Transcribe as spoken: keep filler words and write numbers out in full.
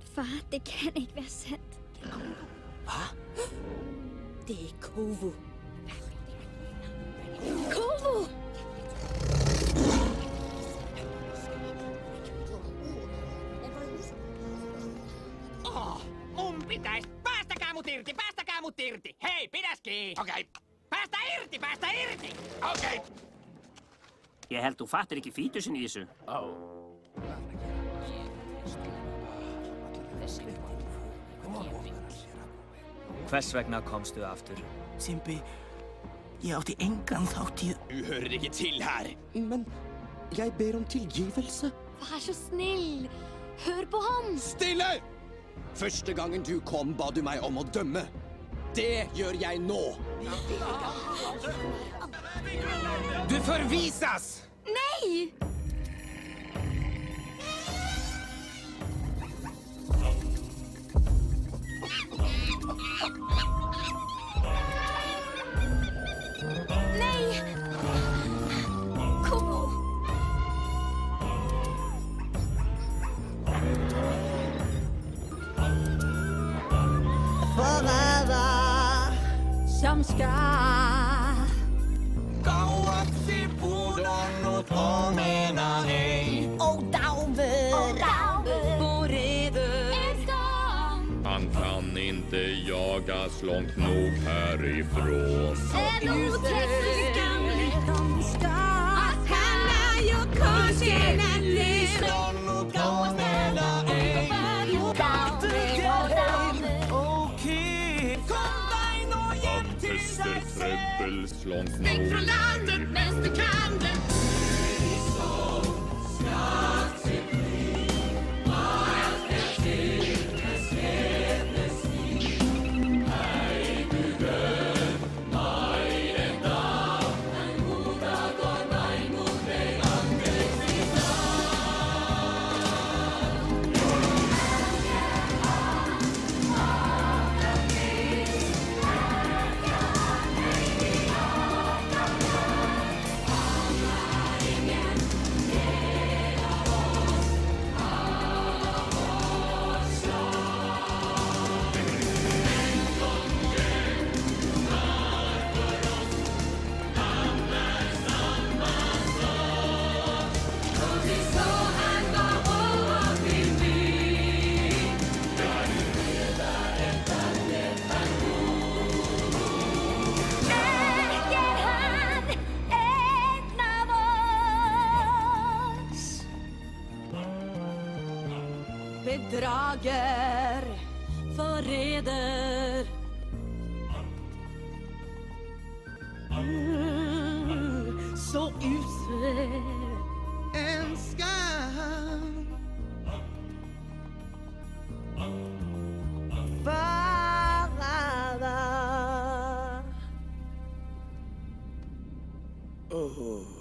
Far, det kan ikke være sandt. Hvad? Det er kuulu. Kuulu! Oh, mun pitäis. Päästäkää mut irti, päästäkää mut irti. Hei, pidäs kiinni. Okei. Okay. Päästä irti, päästä irti. Okei. Okay. Jeg helt ufatter ikke fitusen i sig. Oh. Hvers vegna komstu aftur? Simpi, jeg átti engan þátt í... Du hører ikke til her. Men jeg ber om tilgivelse. Vær så snill. Hør på ham. Stille! Første gangen du kom, ba du meg om å dømme. Det gjør jeg nå. Du förvisas! Nej! Nej! Kuulu! Förrädare som ska Kauaksi pudonnut omena ei. Och Dauber på reder. Han kan inte jagas långt nog härifrån. En otäck skamligt De ska att han är ju kursen att leva. Omena ei. Okej. Kom dig nå hjem til dig selv. Trebbels långt Stik nog fra landet mens du kan det. Bedrager, förräder. Mm, så usel en skam. Förrädare. Oh.